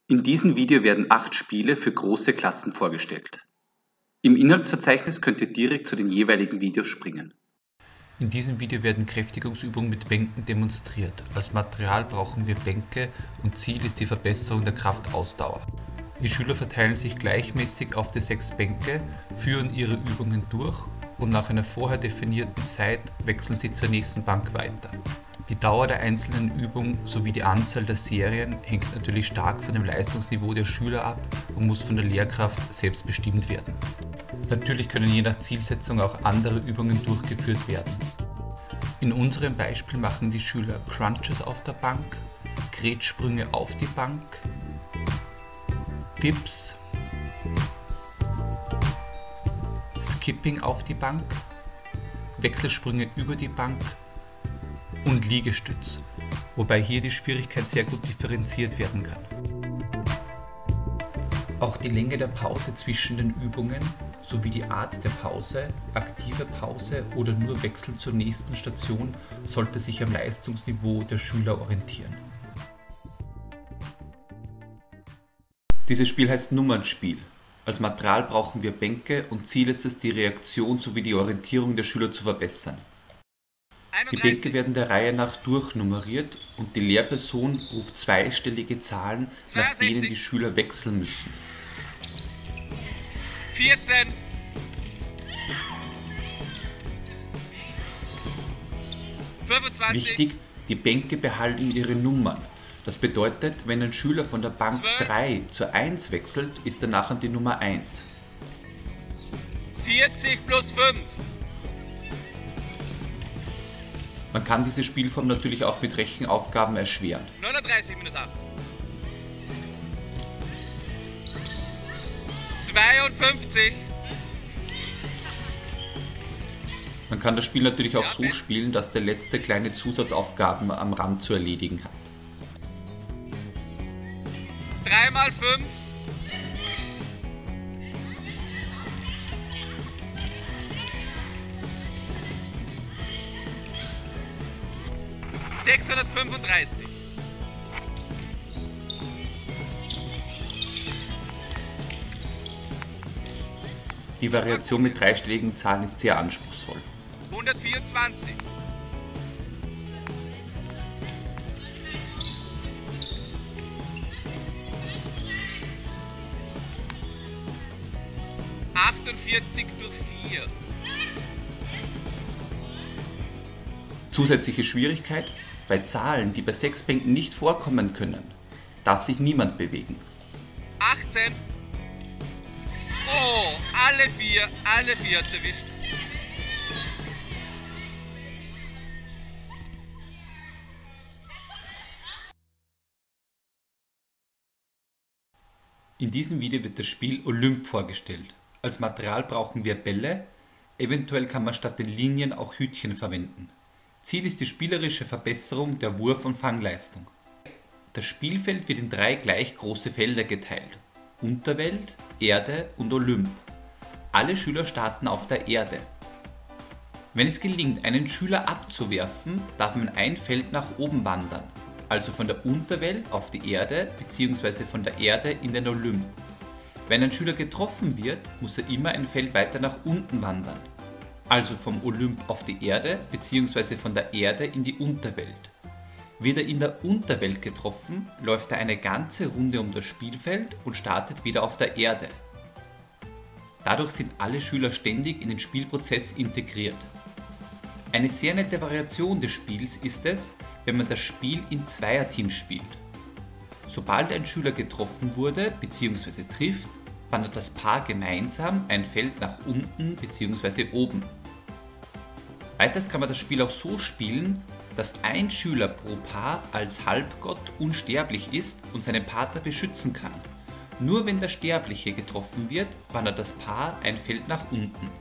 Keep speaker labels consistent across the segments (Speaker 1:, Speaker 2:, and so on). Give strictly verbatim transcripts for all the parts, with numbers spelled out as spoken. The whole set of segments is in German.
Speaker 1: In diesem Video werden acht Spiele für große Klassen vorgestellt. Im Inhaltsverzeichnis könnt ihr direkt zu den jeweiligen Videos springen.
Speaker 2: In diesem Video werden Kräftigungsübungen mit Bänken demonstriert. Als Material brauchen wir Bänke und Ziel ist die Verbesserung der Kraftausdauer. Die Schüler verteilen sich gleichmäßig auf die sechs Bänke, führen ihre Übungen durch und nach einer vorher definierten Zeit wechseln sie zur nächsten Bank weiter. Die Dauer der einzelnen Übung sowie die Anzahl der Serien hängt natürlich stark von dem Leistungsniveau der Schüler ab und muss von der Lehrkraft selbst bestimmt werden. Natürlich können je nach Zielsetzung auch andere Übungen durchgeführt werden. In unserem Beispiel machen die Schüler Crunches auf der Bank, Grätsprünge auf die Bank, Dips, Skipping auf die Bank, Wechselsprünge über die Bank und Liegestütz, wobei hier die Schwierigkeit sehr gut differenziert werden kann. Auch die Länge der Pause zwischen den Übungen sowie die Art der Pause, aktive Pause oder nur Wechsel zur nächsten Station sollte sich am Leistungsniveau der Schüler orientieren. Dieses Spiel heißt Nummernspiel. Als Material brauchen wir Bänke und Ziel ist es, die Reaktion sowie die Orientierung der Schüler zu verbessern. Die Bänke werden der Reihe nach durchnummeriert und die Lehrperson ruft zweistellige Zahlen, nach denen die Schüler wechseln müssen.
Speaker 3: vierzehn. fünfundzwanzig.
Speaker 2: Wichtig, die Bänke behalten ihre Nummern. Das bedeutet, wenn ein Schüler von der Bank drei zur eins wechselt, ist er nachher die Nummer eins.
Speaker 3: vierzig plus fünf.
Speaker 2: Man kann diese Spielform natürlich auch mit Rechenaufgaben erschweren.
Speaker 3: neununddreißig minus acht. zweiundfünfzig.
Speaker 2: Man kann das Spiel natürlich auch so spielen, dass der letzte kleine Zusatzaufgaben am Rand zu erledigen hat.
Speaker 3: drei mal fünf. sechshundertfünfunddreißig.
Speaker 2: Die Variation mit dreistelligen Zahlen ist sehr anspruchsvoll.
Speaker 3: hundertvierundzwanzig. achtundvierzig durch vier.
Speaker 2: Zusätzliche Schwierigkeit: Bei Zahlen, die bei sechs Bänken nicht vorkommen können, darf sich niemand bewegen.
Speaker 3: achtzehn. Oh, alle vier, alle vier hat's erwischt.
Speaker 2: In diesem Video wird das Spiel Olymp vorgestellt. Als Material brauchen wir Bälle, eventuell kann man statt den Linien auch Hütchen verwenden. Ziel ist die spielerische Verbesserung der Wurf- und Fangleistung. Das Spielfeld wird in drei gleich große Felder geteilt: Unterwelt, Erde und Olymp. Alle Schüler starten auf der Erde. Wenn es gelingt, einen Schüler abzuwerfen, darf man ein Feld nach oben wandern, also von der Unterwelt auf die Erde bzw. von der Erde in den Olymp. Wenn ein Schüler getroffen wird, muss er immer ein Feld weiter nach unten wandern, also vom Olymp auf die Erde bzw. von der Erde in die Unterwelt. Wird er in der Unterwelt getroffen, läuft er eine ganze Runde um das Spielfeld und startet wieder auf der Erde. Dadurch sind alle Schüler ständig in den Spielprozess integriert. Eine sehr nette Variation des Spiels ist es, wenn man das Spiel in Zweierteams spielt. Sobald ein Schüler getroffen wurde bzw. trifft, wandert das Paar gemeinsam ein Feld nach unten bzw. oben. Weiters kann man das Spiel auch so spielen, dass ein Schüler pro Paar als Halbgott unsterblich ist und seinen Partner beschützen kann. Nur wenn der Sterbliche getroffen wird, wandert das Paar ein Feld nach unten.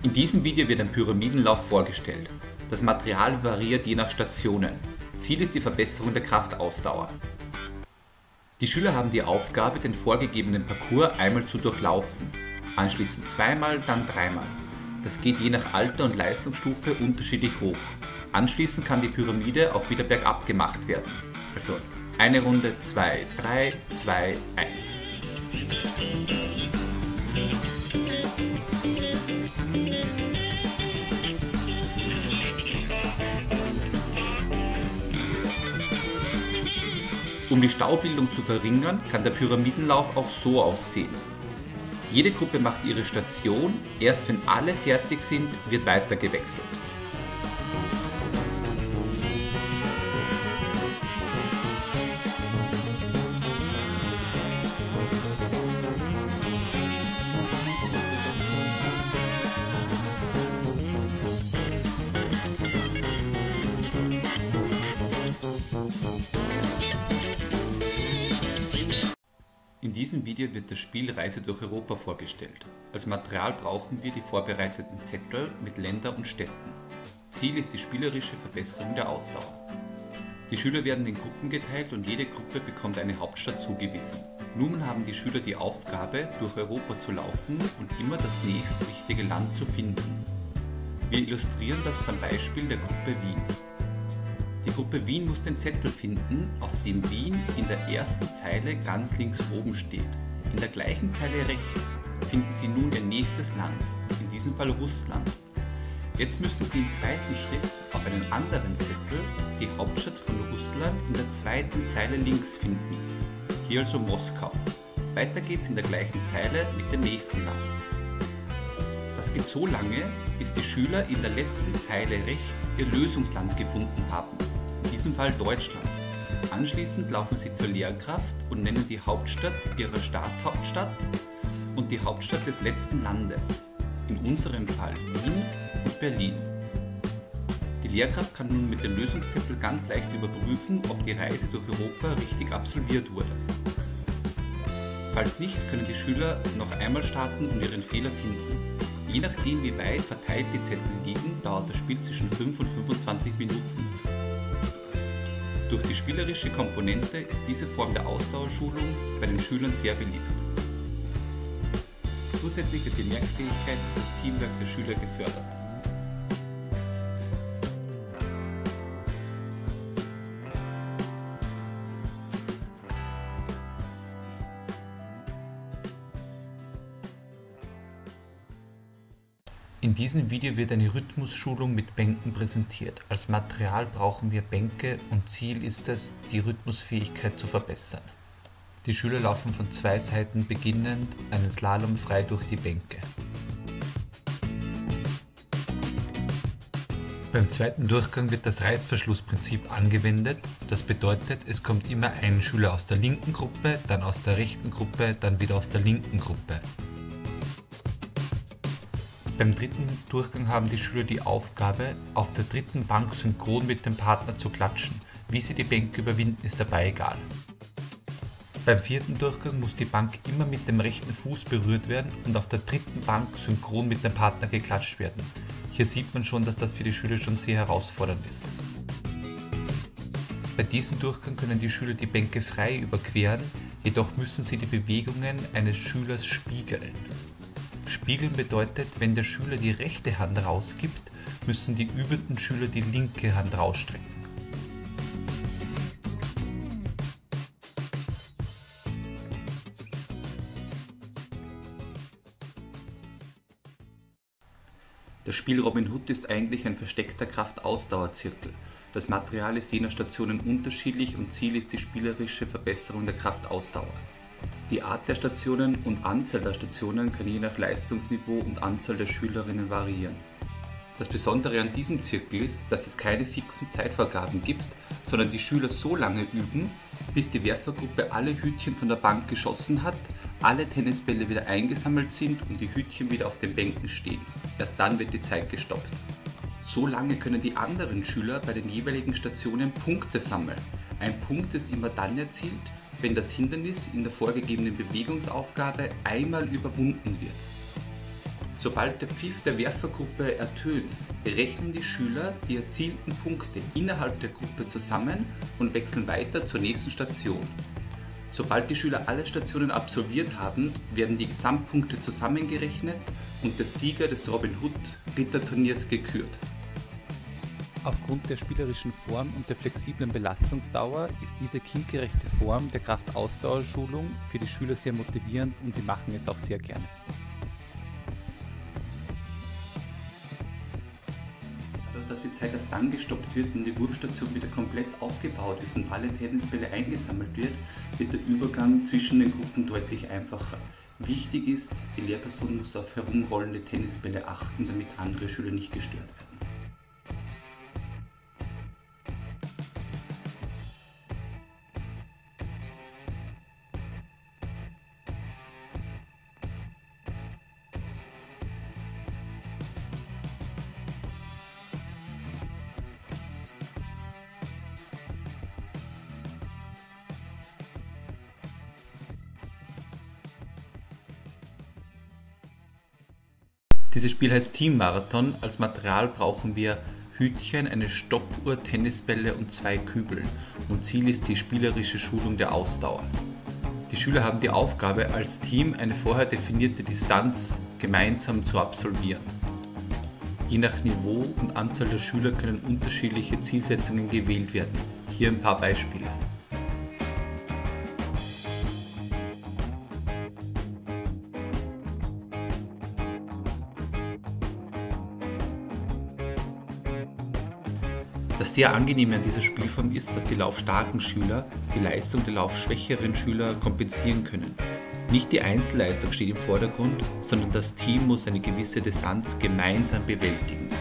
Speaker 2: In diesem Video wird ein Pyramidenlauf vorgestellt. Das Material variiert je nach Stationen. Ziel ist die Verbesserung der Kraftausdauer. Die Schüler haben die Aufgabe, den vorgegebenen Parcours einmal zu durchlaufen, anschließend zweimal, dann dreimal. Das geht je nach Alter und Leistungsstufe unterschiedlich hoch. Anschließend kann die Pyramide auch wieder bergab gemacht werden. Also eine Runde, zwei, drei, zwei, eins. Um die Staubildung zu verringern, kann der Pyramidenlauf auch so aussehen. Jede Gruppe macht ihre Station, erst wenn alle fertig sind, wird weiter gewechselt. In diesem Video wird das Spiel Reise durch Europa vorgestellt. Als Material brauchen wir die vorbereiteten Zettel mit Ländern und Städten. Ziel ist die spielerische Verbesserung der Ausdauer. Die Schüler werden in Gruppen geteilt und jede Gruppe bekommt eine Hauptstadt zugewiesen. Nun haben die Schüler die Aufgabe, durch Europa zu laufen und immer das nächstwichtige Land zu finden. Wir illustrieren das am Beispiel der Gruppe Wien. Die Gruppe Wien muss den Zettel finden, auf dem Wien in der ersten Zeile ganz links oben steht. In der gleichen Zeile rechts finden Sie nun Ihr nächstes Land, in diesem Fall Russland. Jetzt müssen Sie im zweiten Schritt auf einen anderen Zettel die Hauptstadt von Russland in der zweiten Zeile links finden, hier also Moskau. Weiter geht's in der gleichen Zeile mit dem nächsten Land. Das geht so lange, bis die Schüler in der letzten Zeile rechts ihr Lösungsland gefunden haben, in diesem Fall Deutschland. Anschließend laufen sie zur Lehrkraft und nennen die Hauptstadt ihrer Starthauptstadt und die Hauptstadt des letzten Landes, in unserem Fall Wien und Berlin. Die Lehrkraft kann nun mit dem Lösungszettel ganz leicht überprüfen, ob die Reise durch Europa richtig absolviert wurde. Falls nicht, können die Schüler noch einmal starten und ihren Fehler finden. Je nachdem, wie weit verteilt die Zettel liegen, dauert das Spiel zwischen fünf und fünfundzwanzig Minuten. Durch die spielerische Komponente ist diese Form der Ausdauerschulung bei den Schülern sehr beliebt. Zusätzlich wird die Merkfähigkeit und das Teamwork der Schüler gefördert. In diesem Video wird eine Rhythmusschulung mit Bänken präsentiert. Als Material brauchen wir Bänke und Ziel ist es, die Rhythmusfähigkeit zu verbessern. Die Schüler laufen von zwei Seiten beginnend einen Slalom frei durch die Bänke. Beim zweiten Durchgang wird das Reißverschlussprinzip angewendet. Das bedeutet, es kommt immer ein Schüler aus der linken Gruppe, dann aus der rechten Gruppe, dann wieder aus der linken Gruppe. Beim dritten Durchgang haben die Schüler die Aufgabe, auf der dritten Bank synchron mit dem Partner zu klatschen. Wie sie die Bänke überwinden, ist dabei egal. Beim vierten Durchgang muss die Bank immer mit dem rechten Fuß berührt werden und auf der dritten Bank synchron mit dem Partner geklatscht werden. Hier sieht man schon, dass das für die Schüler schon sehr herausfordernd ist. Bei diesem Durchgang können die Schüler die Bänke frei überqueren, jedoch müssen sie die Bewegungen eines Schülers spiegeln. Spiegeln bedeutet, wenn der Schüler die rechte Hand rausgibt, müssen die übenden Schüler die linke Hand rausstrecken. Das Spiel Robin Hood ist eigentlich ein versteckter Kraftausdauerzirkel. Das Material ist je nach Stationen unterschiedlich und Ziel ist die spielerische Verbesserung der Kraftausdauer. Die Art der Stationen und Anzahl der Stationen kann je nach Leistungsniveau und Anzahl der Schülerinnen variieren. Das Besondere an diesem Zirkel ist, dass es keine fixen Zeitvorgaben gibt, sondern die Schüler so lange üben, bis die Werfergruppe alle Hütchen von der Bank geschossen hat, alle Tennisbälle wieder eingesammelt sind und die Hütchen wieder auf den Bänken stehen. Erst dann wird die Zeit gestoppt. So lange können die anderen Schüler bei den jeweiligen Stationen Punkte sammeln. Ein Punkt ist immer dann erzielt, wenn das Hindernis in der vorgegebenen Bewegungsaufgabe einmal überwunden wird. Sobald der Pfiff der Werfergruppe ertönt, rechnen die Schüler die erzielten Punkte innerhalb der Gruppe zusammen und wechseln weiter zur nächsten Station. Sobald die Schüler alle Stationen absolviert haben, werden die Gesamtpunkte zusammengerechnet und der Sieger des Robin Hood Ritterturniers gekürt.
Speaker 4: Aufgrund der spielerischen Form und der flexiblen Belastungsdauer ist diese kindgerechte Form der Kraftausdauerschulung für die Schüler sehr motivierend und sie machen es auch sehr gerne.
Speaker 2: Dadurch, dass die Zeit erst dann gestoppt wird, wenn die Wurfstation wieder komplett aufgebaut ist und alle Tennisbälle eingesammelt wird, wird der Übergang zwischen den Gruppen deutlich einfacher. Wichtig ist, die Lehrperson muss auf herumrollende Tennisbälle achten, damit andere Schüler nicht gestört werden.
Speaker 4: Dieses Spiel heißt Teammarathon. Als Material brauchen wir Hütchen, eine Stoppuhr, Tennisbälle und zwei Kübeln. Und Ziel ist die spielerische Schulung der Ausdauer. Die Schüler haben die Aufgabe, als Team eine vorher definierte Distanz gemeinsam zu absolvieren. Je nach Niveau und Anzahl der Schüler können unterschiedliche Zielsetzungen gewählt werden. Hier ein paar Beispiele. Das sehr angenehme an dieser Spielform ist, dass die laufstarken Schüler die Leistung der laufschwächeren Schüler kompensieren können. Nicht die Einzelleistung steht im Vordergrund, sondern das Team muss eine gewisse Distanz gemeinsam bewältigen.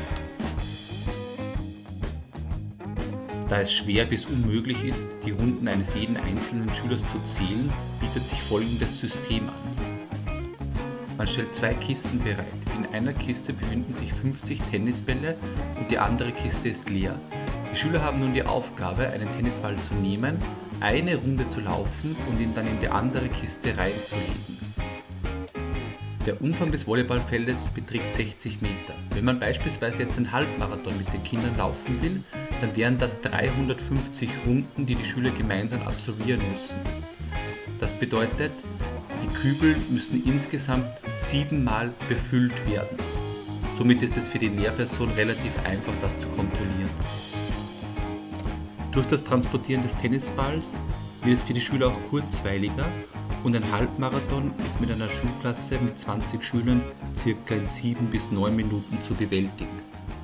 Speaker 4: Da es schwer bis unmöglich ist, die Runden eines jeden einzelnen Schülers zu zählen, bietet sich folgendes System an. Man stellt zwei Kisten bereit. In einer Kiste befinden sich fünfzig Tennisbälle und die andere Kiste ist leer. Die Schüler haben nun die Aufgabe, einen Tennisball zu nehmen, eine Runde zu laufen und ihn dann in die andere Kiste reinzulegen. Der Umfang des Volleyballfeldes beträgt sechzig Meter. Wenn man beispielsweise jetzt einen Halbmarathon mit den Kindern laufen will, dann wären das dreihundertfünfzig Runden, die die Schüler gemeinsam absolvieren müssen. Das bedeutet, die Kübel müssen insgesamt siebenmal befüllt werden. Somit ist es für die Lehrperson relativ einfach, das zu kontrollieren. Durch das Transportieren des Tennisballs wird es für die Schüler auch kurzweiliger und ein Halbmarathon ist mit einer Schulklasse mit zwanzig Schülern circa in sieben bis neun Minuten zu bewältigen.